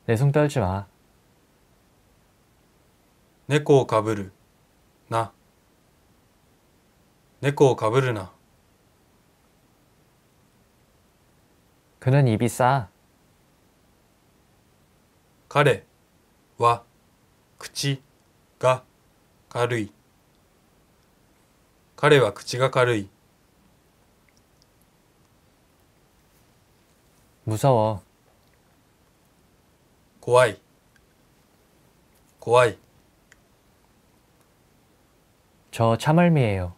내숭 떨지 마. 猫をかぶるな。猫をかぶるな。 그는 입이 싸. 彼は口が軽い。彼は口が軽い。 무서워. 怖い。怖い。 저 참을미예요.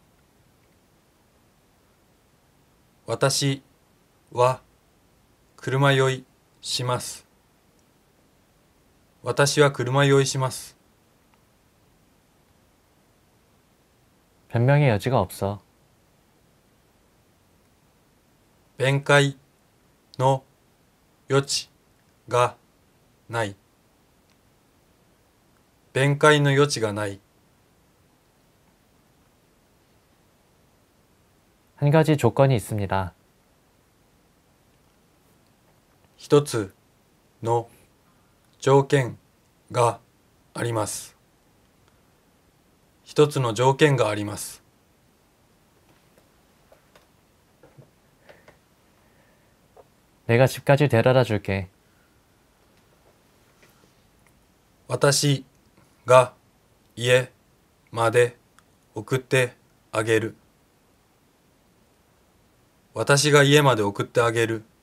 私は車酔いします。私は車酔いします。 변명의 여지가 없어. 弁解の余地がない。弁解の余地がない。 한 가지 조건이 있습니다. 一つの条件があります。一つの条件があります。 내가 집까지 데려다 줄게. 私が家まで送ってあげる。私が家まで送ってあげる。